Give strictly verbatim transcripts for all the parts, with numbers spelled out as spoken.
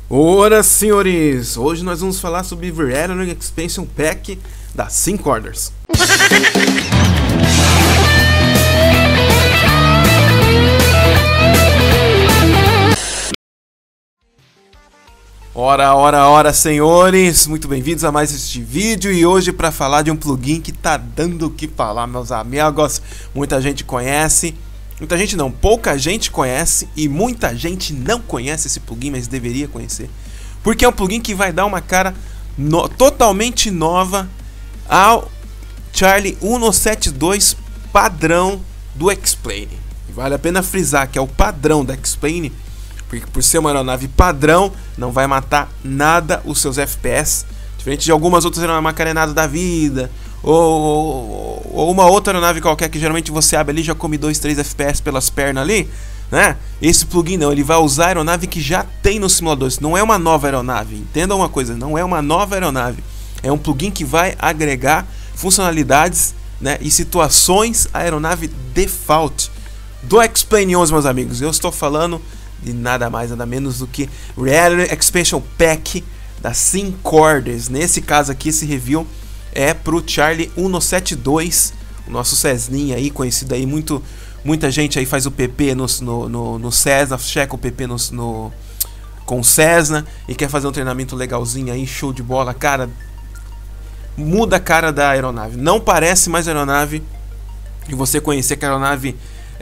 Ora, senhores, hoje nós vamos falar sobre Verelon Expansion Pack da Syncorders. Ora, ora, ora, senhores, muito bem-vindos a mais este vídeo e hoje para falar de um plugin que tá dando o que falar, meus amigos. Muita gente conhece, muita gente não, pouca gente conhece e muita gente não conhece esse plugin, mas deveria conhecer. Porque é um plugin que vai dar uma cara no, totalmente nova ao Charlie cento e setenta e dois padrão do X-Plane. Vale a pena frisar que é o padrão da X-Plane, porque por ser uma aeronave padrão, não vai matar nada os seus F P S, diferente de algumas outras aeronaves macarenadas da vida, ou, ou, ou uma outra aeronave qualquer que geralmente você abre ali e já come dois, três F P S pelas pernas ali, né? Esse plugin não, ele vai usar a aeronave que já tem no simulador. Isso não é uma nova aeronave, entenda uma coisa, não é uma nova aeronave, é um plugin que vai agregar funcionalidades, né, e situações à aeronave default do X-Plane onze, meus amigos. Eu estou falando de nada mais, nada menos do que Verelon Expansion Pack da Syncorders. Nesse caso aqui, esse review é pro Charlie cento e setenta e dois, o nosso Cessninha aí, conhecido aí, muito, muita gente aí faz o P P no, no, no, no Cessna, checa o P P no, no, com o Cessna e quer fazer um treinamento legalzinho aí, show de bola, cara, muda a cara da aeronave, não parece mais aeronave que você conhecer, que a aeronave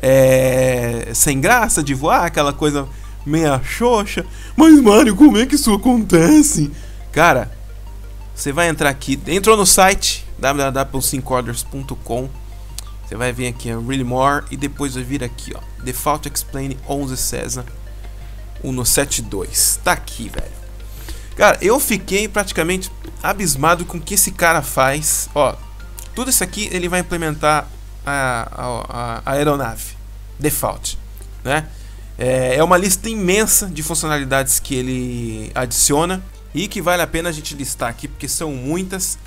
É, sem graça de voar, aquela coisa meia xoxa. Mas Mário, como é que isso acontece? Cara, você vai entrar aqui, entrou no site w w w ponto syncorders ponto com, você vai vir aqui em Really More e depois vai vir aqui, ó, Default X-Plane onze Cessna cento e setenta e dois. Tá aqui, velho. Cara, eu fiquei praticamente abismado com o que esse cara faz. Ó, tudo isso aqui ele vai implementar A, a, a aeronave default, né? É, é uma lista imensa de funcionalidades que ele adiciona e que vale a pena a gente listar aqui porque são muitas.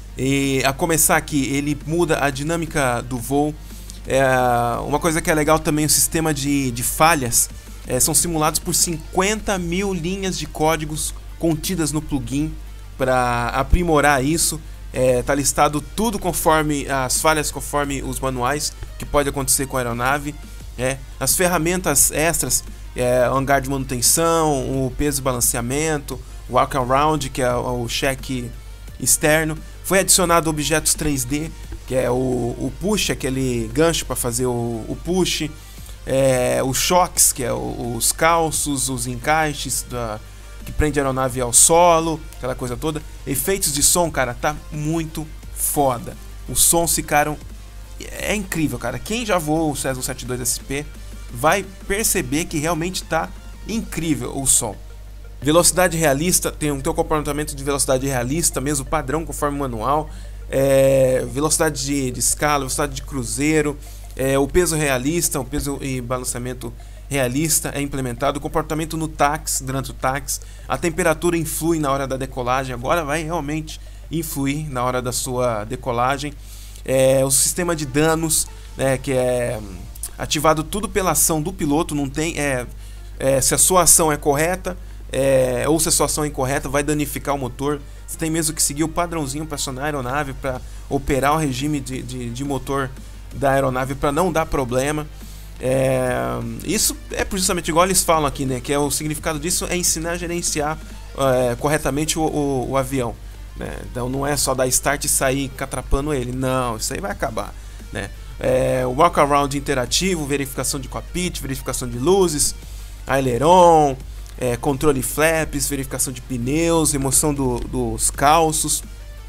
E a começar aqui, ele muda a dinâmica do voo. É, uma coisa que é legal também, o sistema de, de falhas é, são simulados por cinquenta mil linhas de códigos contidas no plugin para aprimorar isso. É, tá listado tudo conforme as falhas, conforme os manuais que pode acontecer com a aeronave. É, as ferramentas extras, é, hangar de manutenção, o peso e balanceamento, o walk around, que é o cheque externo. Foi adicionado objetos três D, que é o, o push, aquele gancho para fazer o, o push, é, os choques, que é o, os calços, os encaixes da, que prende a aeronave ao solo, aquela coisa toda. Efeitos de som, cara, tá muito foda. Os sons ficaram... É incrível, cara. Quem já voou o Cessna cento e setenta e dois S P vai perceber que realmente tá incrível o som. Velocidade realista, tem um teu comportamento de velocidade realista, mesmo padrão, conforme o manual. É, velocidade de, de escala, velocidade de cruzeiro. É, o peso realista, o peso e balanceamento realista é implementado, o comportamento no táxi, durante o táxi, a temperatura influi na hora da decolagem, agora vai realmente influir na hora da sua decolagem, é, o sistema de danos, né, que é ativado tudo pela ação do piloto, não tem, é, é, se a sua ação é correta, é, ou se a sua ação é incorreta, vai danificar o motor, você tem mesmo que seguir o padrãozinho para acionar a aeronave, para operar o regime de, de, de motor da aeronave para não dar problema. É, isso é justamente igual eles falam aqui, né? Que é o significado disso é ensinar a gerenciar é, corretamente o, o, o avião, né? Então não é só dar start e sair catrapando ele, não, isso aí vai acabar, né? É, o walk around interativo, verificação de cockpit, verificação de luzes, aileron, é, controle flaps, verificação de pneus, remoção do, dos calços.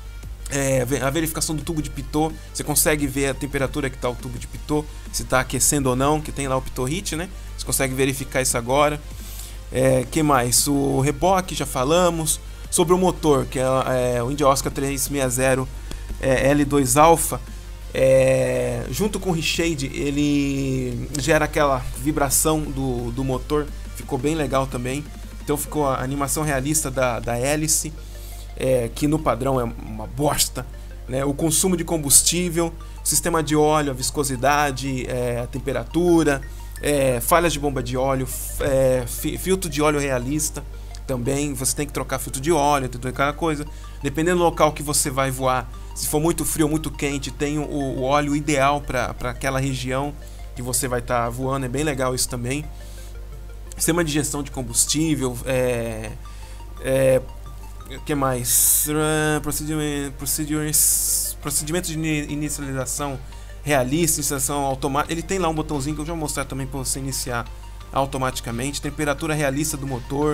É, a verificação do tubo de pitot, você consegue ver a temperatura que está o tubo de pitot, se está aquecendo ou não, que tem lá o pitot heat, né? Você consegue verificar isso agora. É, que mais? O reboque, já falamos. Sobre o motor, que é, é o Indy Oscar trezentos e sessenta é, L dois Alpha, é, junto com o reshade, ele gera aquela vibração do, do motor, ficou bem legal também. Então ficou a animação realista da, da hélice. É, que no padrão é uma bosta, né? O consumo de combustível, o sistema de óleo, a viscosidade, é, a temperatura, é, falhas de bomba de óleo, é, filtro de óleo realista, também. Você tem que trocar filtro de óleo, tem toda aquela coisa. Dependendo do local que você vai voar, se for muito frio ou muito quente, tem o, o óleo ideal para aquela região que você vai estar tá voando. É bem legal isso também. Sistema de gestão de combustível, é, é, o que mais? Procedimento, procedures, procedimento de inicialização realista, inicialização automática. Ele tem lá um botãozinho que eu já vou mostrar também para você iniciar automaticamente. Temperatura realista do motor.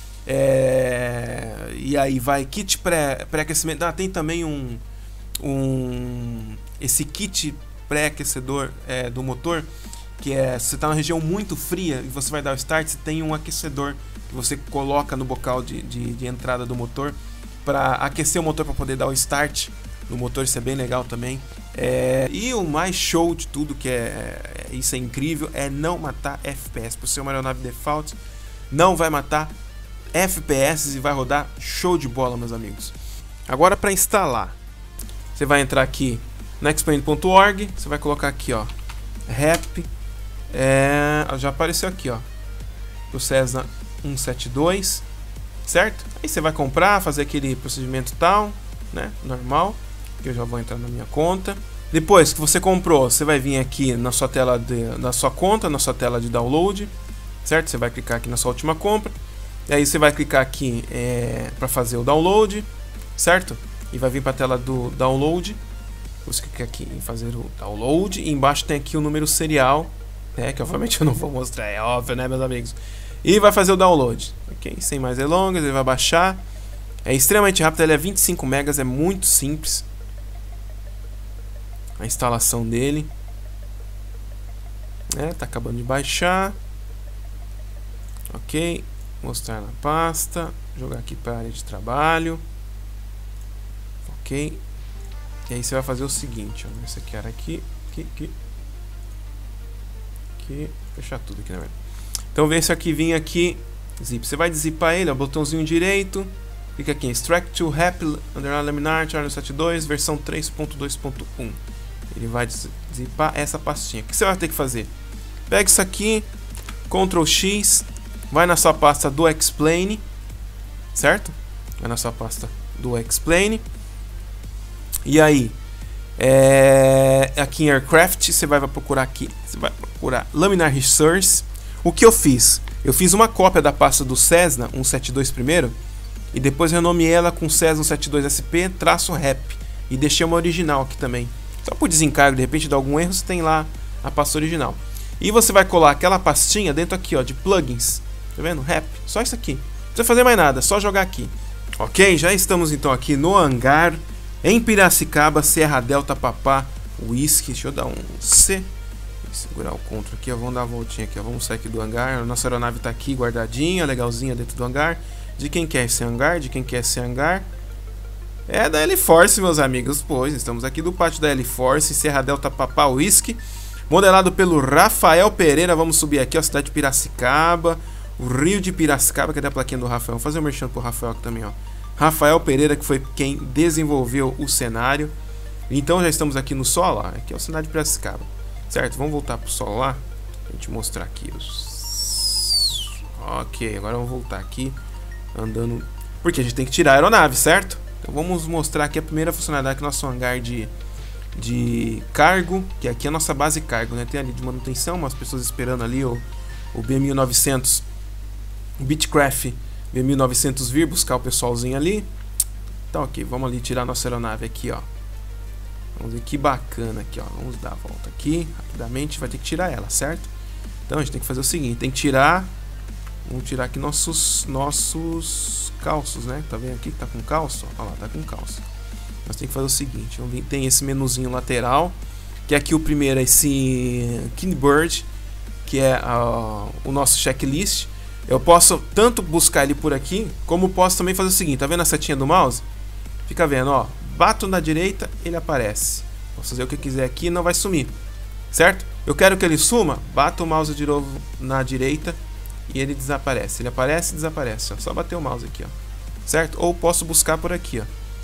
É, e aí vai kit pré-aquecimento. Pré ah, tem também um, um esse kit pré-aquecedor é, do motor, que é, se você está numa região muito fria e você vai dar o start, você tem um aquecedor que você coloca no bocal de, de, de entrada do motor para aquecer o motor para poder dar o start no motor. Isso é bem legal também. É, e o mais show de tudo, que é, é isso é incrível, é não matar F P S. Por ser uma aeronave default, não vai matar F P S e vai rodar show de bola, meus amigos. Agora, para instalar, você vai entrar aqui no explain ponto org, você vai colocar aqui, ó, rep. É, já apareceu aqui, ó, pro Cessna cento e setenta e dois, certo? Aí você vai comprar, fazer aquele procedimento tal, né, normal, que eu já vou entrar na minha conta. Depois que você comprou, você vai vir aqui na sua tela de, na sua conta, na sua tela de download, certo? Você vai clicar aqui na sua última compra, e aí você vai clicar aqui é, para fazer o download, certo? E vai vir para a tela do download. Você clica aqui em fazer o download, e embaixo tem aqui o número serial, é, que obviamente eu não vou mostrar, é óbvio, né, meus amigos? E vai fazer o download, ok? Sem mais delongas, ele vai baixar. É extremamente rápido, ele é vinte e cinco megas, é muito simples a instalação dele. É, tá acabando de baixar. Ok, mostrar na pasta, jogar aqui para a área de trabalho. Ok. E aí você vai fazer o seguinte, ó, esse aqui era aqui, aqui, aqui. Aqui, fechar tudo aqui na verdade. Então vem esse aqui, vir aqui, zip. Você vai zipar ele, ó, botãozinho direito, clica aqui em Extract to Rep Underline Laminar Charlie setenta e dois, versão três ponto dois ponto um. Ele vai zipar essa pastinha. O que você vai ter que fazer? Pega isso aqui, control X, vai na sua pasta do Explain, certo? Vai na sua pasta do Explain. E aí, é, aqui em Aircraft, você vai procurar aqui, você vai procurar Laminar Resource. O que eu fiz? Eu fiz uma cópia da pasta do Cessna cento e setenta e dois primeiro, e depois renomeei ela com Cessna cento e setenta e dois S P traço rep, e deixei uma original aqui também. Só por desencargo, de repente dá algum erro, você tem lá a pasta original. E você vai colar aquela pastinha dentro aqui, ó, de plugins, tá vendo? Rep, só isso aqui. Não precisa fazer mais nada, só jogar aqui. Ok, já estamos então aqui no hangar, em Piracicaba, Serra Delta Papá Whisky. Deixa eu dar um C. Vou segurar o Ctrl aqui, ó, vamos dar uma voltinha aqui, ó. Vamos sair aqui do hangar. A nossa aeronave está aqui guardadinha, legalzinha dentro do hangar. De quem quer esse hangar? De quem quer esse hangar? É da L-Force, meus amigos. Pois, estamos aqui do pátio da L-Force, Serra Delta Papá Whisky, modelado pelo Rafael Pereira. Vamos subir aqui, ó, a cidade de Piracicaba, o Rio de Piracicaba. Cadê a plaquinha do Rafael? Vou fazer um merchan pro Rafael aqui também, ó. Rafael Pereira, que foi quem desenvolveu o cenário. Então já estamos aqui no solo, ó. Aqui é o cenário de Piracicaba, certo? Vamos voltar pro solo lá, pra gente mostrar aqui os... Ok, agora vamos voltar aqui andando, porque a gente tem que tirar a aeronave, certo? Então vamos mostrar aqui a primeira funcionalidade, que é o nosso hangar de, de cargo, que aqui é a nossa base cargo, né? Tem ali de manutenção, umas pessoas esperando ali o, o B mil e novecentos, o Beechcraft B mil e novecentos vir buscar o pessoalzinho ali. Então ok, vamos ali tirar a nossa aeronave aqui, ó. Vamos ver que bacana aqui, ó. Vamos dar a volta aqui rapidamente, vai ter que tirar ela, certo? Então a gente tem que fazer o seguinte, tem que tirar, vamos tirar aqui nossos nossos calços, né? Tá vendo aqui que tá com calço? Olha lá, tá com calço. Nós tem que fazer o seguinte, vamos ver, tem esse menuzinho lateral, que aqui o primeiro é esse Kingbird, que é uh, o nosso checklist. Eu posso tanto buscar ele por aqui, como posso também fazer o seguinte, tá vendo a setinha do mouse? Fica vendo, ó, bato na direita, ele aparece. Posso fazer o que eu quiser aqui, não vai sumir, certo? Eu quero que ele suma, bato o mouse de novo na direita e ele desaparece. Ele aparece e desaparece, ó. Só bater o mouse aqui, ó, certo? Ou posso buscar por aqui, ó.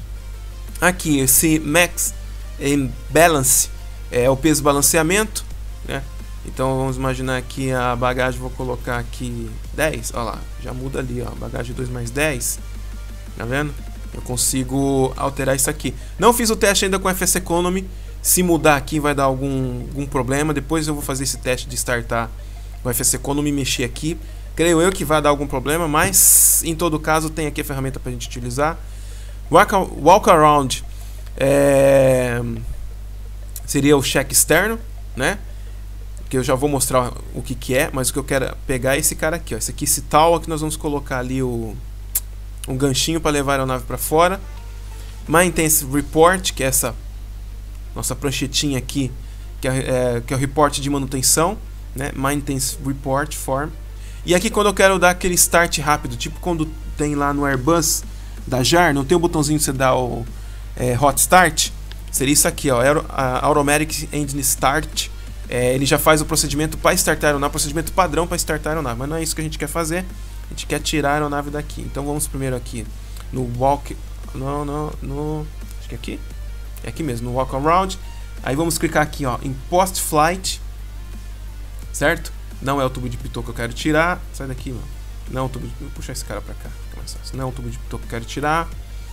Aqui, esse Max Balance é o peso balanceamento, né? Então vamos imaginar aqui a bagagem, vou colocar aqui dez, olha lá, já muda ali, ó, bagagem dois mais dez, tá vendo? Eu consigo alterar isso aqui. Não fiz o teste ainda com F S Economy, se mudar aqui vai dar algum, algum problema, depois eu vou fazer esse teste de startar o F S Economy e mexer aqui. Creio eu que vai dar algum problema, mas em todo caso tem aqui a ferramenta para a gente utilizar. Walk, walk around é, seria o check externo, né? Que eu já vou mostrar o que, que é, mas o que eu quero é pegar esse cara aqui, ó. Esse aqui, esse tal, que nós vamos colocar ali o, um ganchinho para levar a aeronave para fora. Maintenance Report, que é essa nossa pranchetinha aqui, que é, é, que é o report de manutenção, né? Maintenance Report Form. E aqui quando eu quero dar aquele start rápido, tipo quando tem lá no Airbus da J A R, não tem o botãozinho que você dá o é, Hot Start? Seria isso aqui, ó, a Automatic Engine Start. É, ele já faz o procedimento para startar a aeronave, procedimento padrão para startar a aeronave, mas não é isso que a gente quer fazer, a gente quer tirar a aeronave daqui. Então vamos primeiro aqui no Walk, no, no, no acho que é aqui, é aqui mesmo, no Walk Around. Aí vamos clicar aqui, ó, em Post Flight, certo? Não é o tubo de pitot que eu quero tirar. Sai daqui, mano. Não é o tubo de... Vou puxar esse cara pra cá, fica mais fácil. Não é o tubo de pitot que eu quero tirar.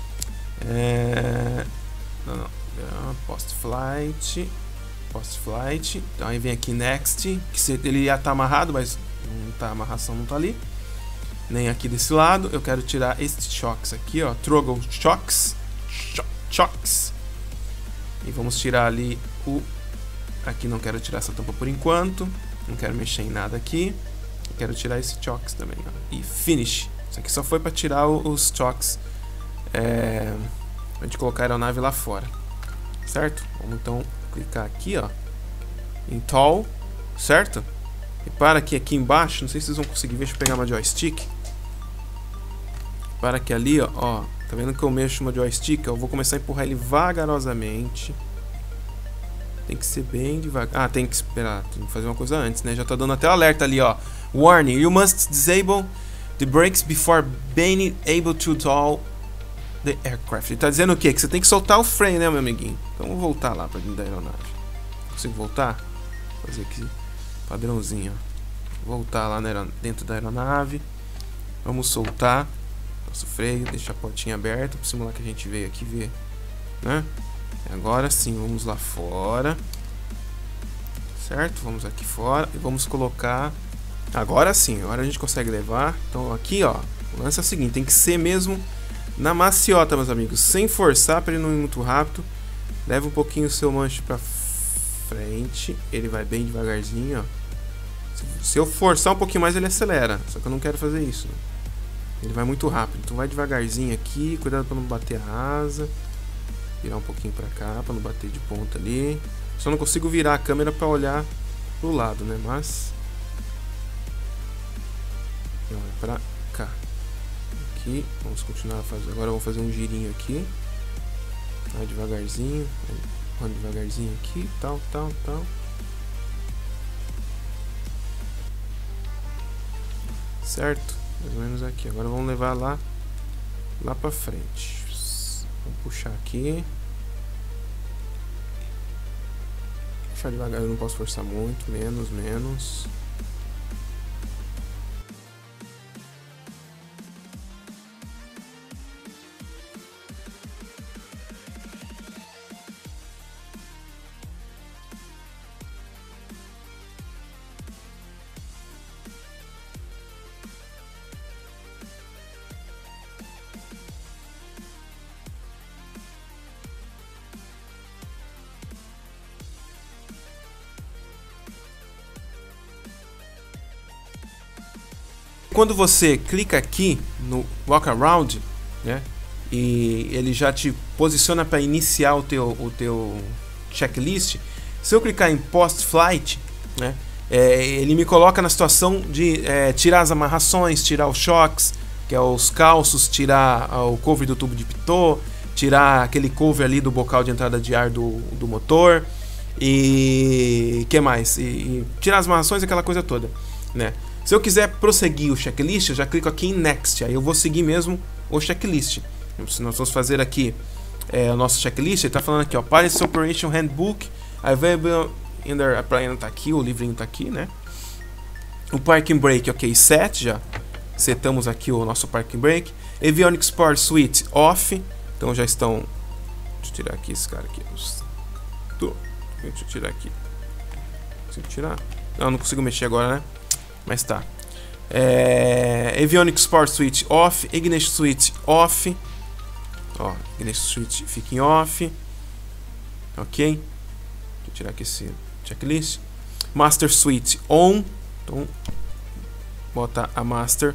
É... Não, não. É Post Flight. Post Flight. Então aí vem aqui Next. Que ele ia estar amarrado, mas não tá, a amarração não tá ali. Nem aqui desse lado. Eu quero tirar estes shocks aqui, ó. Throttle Shocks. Shocks. E vamos tirar ali o... Aqui não quero tirar essa tampa por enquanto. Não quero mexer em nada aqui. Eu quero tirar esse chocks também, ó. E finish. Isso aqui só foi para tirar os chocks, é, pra gente colocar a aeronave lá fora, certo? Vamos então clicar aqui, ó, em Tall, certo? Repara que aqui embaixo, não sei se vocês vão conseguir ver, deixa eu pegar uma joystick. Repara que ali, ó, ó, tá vendo que eu mexo uma joystick? Eu vou começar a empurrar ele vagarosamente. Tem que ser bem devagar. Ah, tem que esperar. Tem que fazer uma coisa antes, né? Já tá dando até o alerta ali, ó. Warning, you must disable the brakes before being able to tow the aircraft. Ele tá dizendo o quê? Que você tem que soltar o freio, né, meu amiguinho? Então vamos voltar lá pra dentro da aeronave. Consigo voltar? Vou fazer aqui padrãozinho, ó. Voltar lá na dentro da aeronave. Vamos soltar nosso freio, deixar a portinha aberta para simular que a gente veio aqui ver, né? Agora sim, vamos lá fora, certo? Vamos aqui fora e vamos colocar. Agora sim, agora a gente consegue levar. Então aqui, ó, o lance é o seguinte, tem que ser mesmo na maciota, meus amigos, sem forçar para ele não ir muito rápido. Leva um pouquinho o seu manche para frente, ele vai bem devagarzinho, ó. Se eu forçar um pouquinho mais, ele acelera, só que eu não quero fazer isso, né? Ele vai muito rápido, então vai devagarzinho aqui, cuidado para não bater a asa. Virar um pouquinho para cá, para não bater de ponta ali. Só não consigo virar a câmera para olhar pro lado, né? Mas não, é para cá. Aqui, vamos continuar a fazer. Agora eu vou fazer um girinho aqui. Vai devagarzinho, vai devagarzinho aqui, tal, tal, tal. Certo? Mais ou menos aqui. Agora vamos levar lá, lá para frente. Vamos puxar aqui. Puxar devagar, eu não posso forçar muito. Menos, menos. Quando você clica aqui no Walk Around, né, e ele já te posiciona para iniciar o teu, o teu checklist, se eu clicar em Post Flight, né, é, ele me coloca na situação de é, tirar as amarrações, tirar os shocks, que é os calços, tirar o cover do tubo de pitot, tirar aquele cover ali do bocal de entrada de ar do, do motor, e que mais? E, e tirar as amarrações, aquela coisa toda, né? Se eu quiser prosseguir o checklist, eu já clico aqui em Next, aí eu vou seguir mesmo o checklist. Se nós vamos fazer aqui é, o nosso checklist, ele está falando aqui, ó, Pilots Operation Handbook, Available Ender a plane tá aqui, o livrinho tá aqui, né? O Parking Brake, ok, set, já setamos aqui o nosso Parking Brake. Avionics Sport Suite off, então já estão... Deixa eu tirar aqui esse cara aqui. Deixa eu tirar aqui. Consigo tirar? Não, não consigo mexer agora, né? Mas tá. É... Avionics Sport Suite off, Ignition Suite off. Ó, Ignition Suite fica em off. Ok. Deixa eu tirar aqui esse checklist. Master Suite on. Então, bota a Master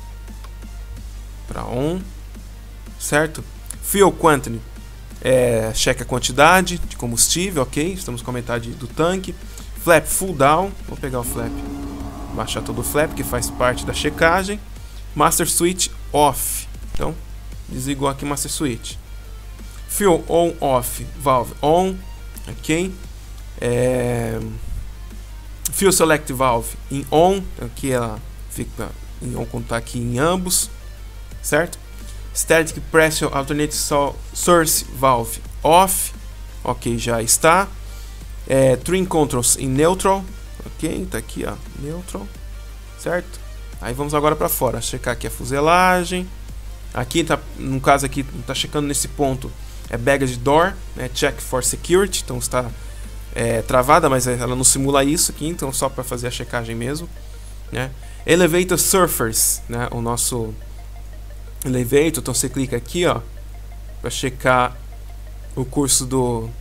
para on, certo? Fuel Quantity, é, checa a quantidade de combustível, ok? Estamos com a metade do tanque. Flap Full Down, vou pegar o flap, baixar todo o flap que faz parte da checagem. Master Switch Off, então desligou aqui Master Switch. Fuel On Off, Valve On, ok? É, Fuel Select Valve em On, aqui ela fica em On quando está aqui em ambos, certo? Static Pressure Alternate Source Valve Off, ok, já está. É, Trim Controls em Neutral, ok, tá aqui, ó, Neutral, certo? Aí vamos agora para fora, checar aqui a fuselagem. Aqui tá, no caso aqui, tá checando nesse ponto, é Baggage Door, né, Check for Security, então está é, travada, mas ela não simula isso aqui, então só para fazer a checagem mesmo, né? Elevator Surfers, né, o nosso Elevator, então você clica aqui, ó, para checar o curso do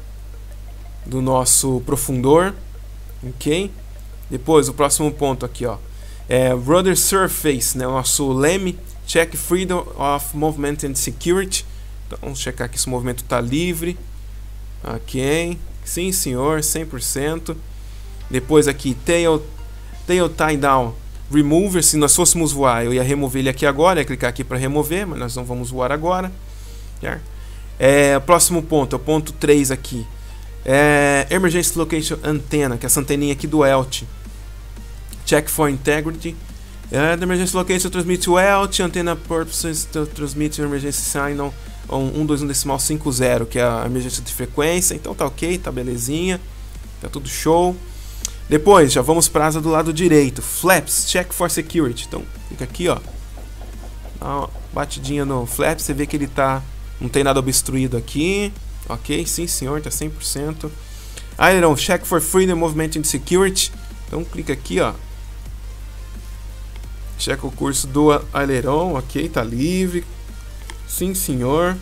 do nosso profundor, ok? Depois o próximo ponto aqui, ó, é Rudder Surface, né, o nosso leme, check Freedom of Movement and Security, então vamos checar que esse movimento está livre, ok? Sim, senhor, cem por cento. Depois aqui Tail Tail Tie Down Remover, se nós fôssemos voar, eu ia remover ele aqui agora, ia clicar aqui para remover, mas nós não vamos voar agora, certo? É, próximo ponto, é o ponto três aqui. É, Emergency Location Antenna, que é essa anteninha aqui do E L T. Check for Integrity. É, the Emergency Location transmite o E L T, Antenna Purposes transmite Emergency Signal um dois um decimal cinco zero, que é a emergência de frequência. Então tá ok, tá belezinha, tá tudo show. Depois já vamos para a asa do lado direito. Flaps, check for security. Então fica aqui, ó, dá uma batidinha no flap, você vê que ele tá, não tem nada obstruído aqui. Ok, sim senhor, tá cem por cento. Aileron, check for freedom, movement and security. Então clica aqui, ó, checa o curso do aileron, ok, tá livre. Sim senhor.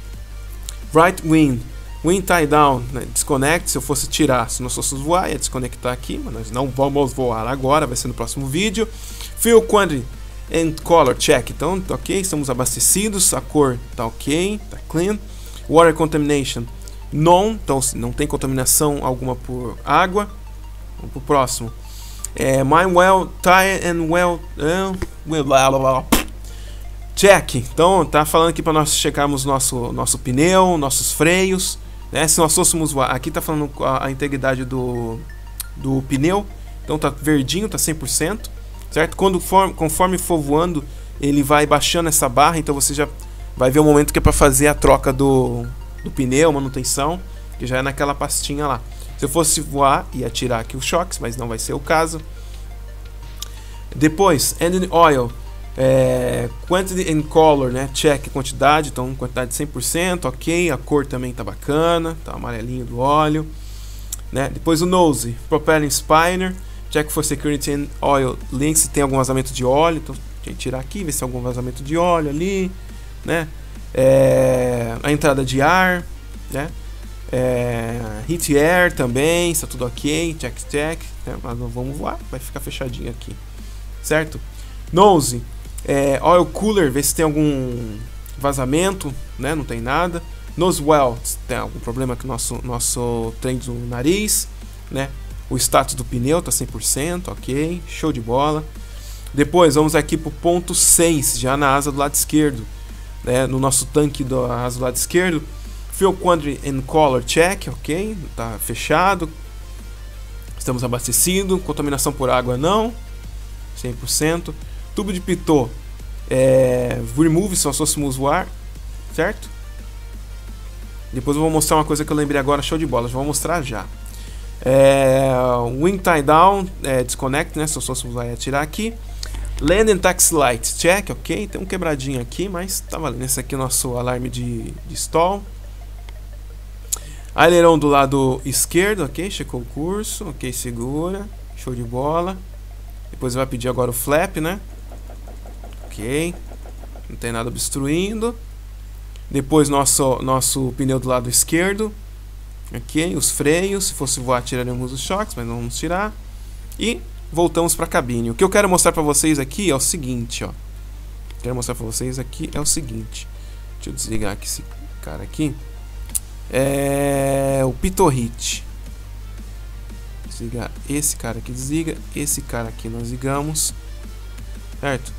Right wing, wing tie down, né? Desconecte. Se eu fosse tirar, se nós fôssemos voar, ia desconectar aqui, mas nós não vamos voar agora, vai ser no próximo vídeo. Fuel quantity and color, check. Então, tá ok, estamos abastecidos, a cor tá ok, tá clean. Water contamination, non, então não tem contaminação alguma por água. Vamos pro próximo. É, my well tie and well, uh, well blah, blah, blah. Check. Então tá falando aqui para nós checarmos nosso nosso pneu, nossos freios, né? Se nós fôssemos voar, aqui tá falando a, a integridade do do pneu. Então tá verdinho, tá cem por cento, certo? Quando for, conforme for voando, ele vai baixando essa barra, então você já vai ver o momento que é para fazer a troca do, do pneu, manutenção, que já é naquela pastinha lá. Se eu fosse voar, ia tirar aqui os choques, mas não vai ser o caso. Depois, engine oil, é, quantity and color, né? Check quantidade, então quantidade de cem por cento, ok. A cor também tá bacana, tá amarelinho do óleo, né? Depois o nose, propellant spinner, check for security and oil links, se tem algum vazamento de óleo, então tem que tirar aqui, ver se tem algum vazamento de óleo ali, né? É, a entrada de ar, né? É, heat air também, está tudo ok, check check, né? Mas não vamos voar, vai ficar fechadinho aqui, certo? Nose, é, oil cooler, ver se tem algum vazamento, né? Não tem nada. Nose well, se tem algum problema com o nosso, nosso trem do nariz, né? O status do pneu está cem por cento, ok, show de bola. Depois vamos aqui para o ponto seis, já na asa do lado esquerdo, né? No nosso tanque do asa do lado esquerdo. Fuel quantity and color check, ok, está fechado. Estamos abastecidos. Contaminação por água não, cem por cento. Tubo de pitot, é, remove se nós fôssemos voar, certo? Depois eu vou mostrar uma coisa que eu lembrei agora, show de bola, já vou mostrar já. É, wing tie down, é, disconnect, né? Se eu fosse usar, ia tirar aqui. Land and taxi light, check, ok. Tem um quebradinho aqui, mas tá valendo. Esse aqui é o nosso alarme de, de stall. Aileron do lado esquerdo, ok. Checou o curso, ok. Segura, show de bola. Depois vai pedir agora o flap, né? Ok. Não tem nada obstruindo. Depois nosso, nosso pneu do lado esquerdo. Ok, os freios. Se fosse voar, tiraríamos os choques, mas não vamos tirar. E voltamos para a cabine. O que eu quero mostrar para vocês aqui é o seguinte, ó. Quero mostrar para vocês aqui é o seguinte. Deixa eu desligar aqui esse cara aqui. É o pitot hit. Desligar esse cara aqui, desliga. Esse cara aqui nós ligamos. Certo?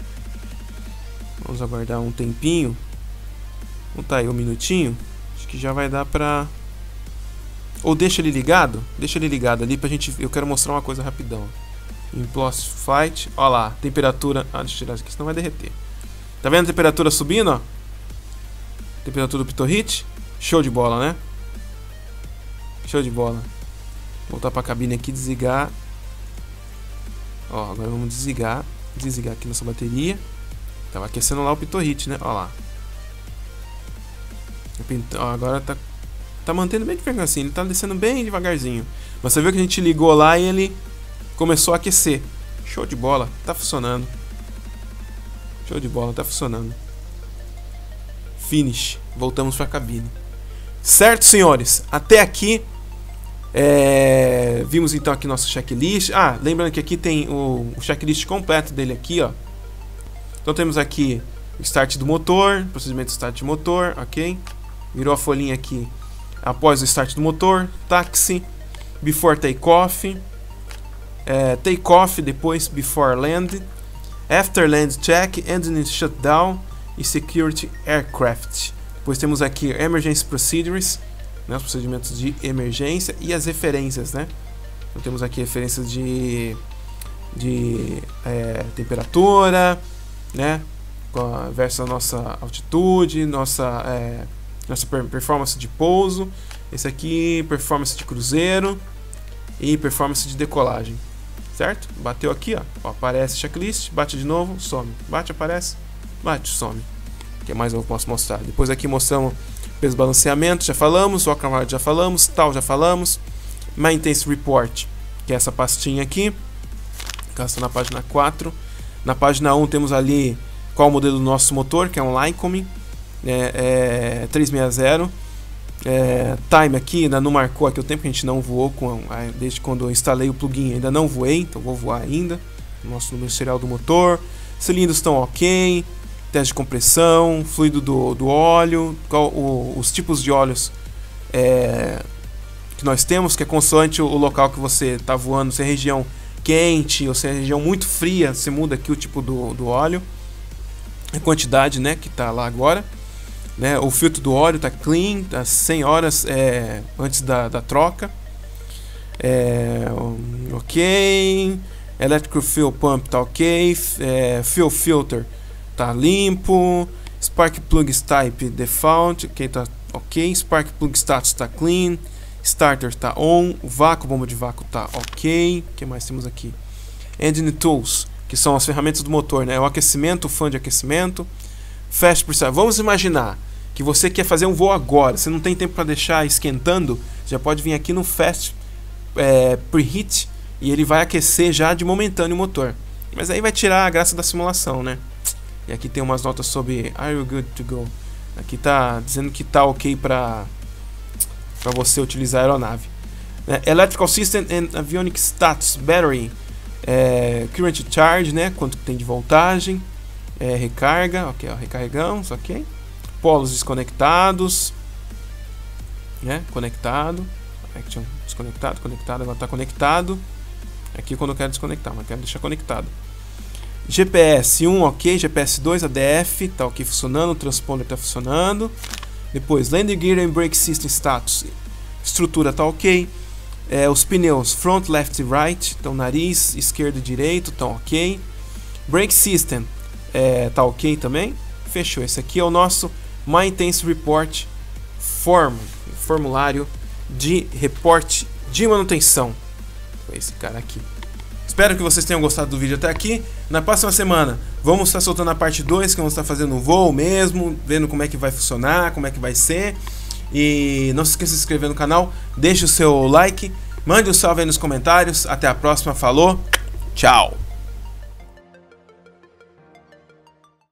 Vamos aguardar um tempinho. Vamos tá aí um minutinho. Acho que já vai dar pra... Ou deixa ele ligado. Deixa ele ligado ali pra gente... Eu quero mostrar uma coisa rapidão. Impulse Flight. Ó lá, temperatura... Ah, deixa eu tirar isso aqui, senão vai derreter. Tá vendo a temperatura subindo, ó? Temperatura do pitot hit. Show de bola, né? Show de bola. Voltar pra cabine aqui, desligar. Ó, agora vamos desligar. Desligar aqui nossa bateria. Tava aquecendo lá o pitot hit, né? Ó lá. Ó, agora tá, tá mantendo bem devagar assim. Ele tá descendo bem devagarzinho. Mas você viu que a gente ligou lá e ele começou a aquecer. Show de bola. Tá funcionando. Show de bola. Tá funcionando. Finish. Voltamos pra cabine. Certo, senhores? Até aqui. É... Vimos então aqui nosso checklist. Ah, lembrando que aqui tem o, o checklist completo dele aqui, ó. Então temos aqui o start do motor, procedimento de start de motor, ok? Virou a folhinha aqui após o start do motor, taxi, before takeoff, é, takeoff, depois before land, after land check, engine shutdown e security aircraft. Depois temos aqui emergency procedures, né, os procedimentos de emergência e as referências, né? Então temos aqui referências de, de é, temperatura, né, versus a nossa altitude, nossa, é, nossa performance de pouso. Esse aqui, performance de cruzeiro e performance de decolagem, certo? Bateu aqui, ó, ó, aparece checklist, bate de novo, some, bate, aparece, bate, some. O que mais eu posso mostrar? Depois aqui mostramos peso balanceamento, já falamos, walk around já falamos, tal já falamos, maintenance report, que é essa pastinha aqui, que está na página quatro. Na página um temos ali qual o modelo do nosso motor, que é um Lycoming é, é, trezentos e sessenta. É, time aqui, ainda não marcou aqui o tempo que a gente não voou, com, desde quando eu instalei o plugin ainda não voei, então vou voar ainda. Nosso número serial do motor, cilindros estão ok, teste de compressão, fluido do, do óleo, qual, o, os tipos de óleos é, que nós temos, que é consoante o, o local que você está voando, se é região quente ou se é região muito fria, você muda aqui o tipo do, do óleo, a quantidade, né, que está lá agora, né, o filtro do óleo está clean, tá cem horas é, antes da, da troca, é, ok, electrical fuel pump está ok, é, fuel filter está limpo, spark plug type default, ok, tá ok, spark plug status está clean, starter está on, o vácuo, bomba de vácuo está ok. O que mais temos aqui? Engine tools, que são as ferramentas do motor, né? O aquecimento, o fã de aquecimento, fast preset. Vamos imaginar que você quer fazer um voo agora, você não tem tempo para deixar esquentando, já pode vir aqui no fast é, preheat e ele vai aquecer já de momentâneo o motor. Mas aí vai tirar a graça da simulação, né? E aqui tem umas notas sobre Are you good to go? Aqui tá dizendo que tá ok para para você utilizar a aeronave. É, Electrical System and Avionics Status Battery, é, Current Charge, né, quanto tem de voltagem, é, recarga, ok, ó, recarregamos, ok. Polos desconectados, né, conectado, action, desconectado, conectado, agora está conectado. Aqui quando eu quero desconectar, mas quero deixar conectado. G P S um, ok, G P S dois, A D F, tá ok funcionando, o transponder tá funcionando. Depois, Landing Gear and Brake System Status, estrutura tá ok. É, os pneus front, left e right, então nariz, esquerdo e direito estão ok. Brake System é, tá ok também. Fechou, esse aqui é o nosso Maintenance Report Form, formulário de report, de manutenção. Foi esse cara aqui. Espero que vocês tenham gostado do vídeo até aqui. Na próxima semana vamos estar soltando a parte dois, que vamos estar fazendo um voo mesmo, vendo como é que vai funcionar, como é que vai ser. E não se esqueça de se inscrever no canal, deixe o seu like, mande um salve aí nos comentários. Até a próxima, falou, tchau!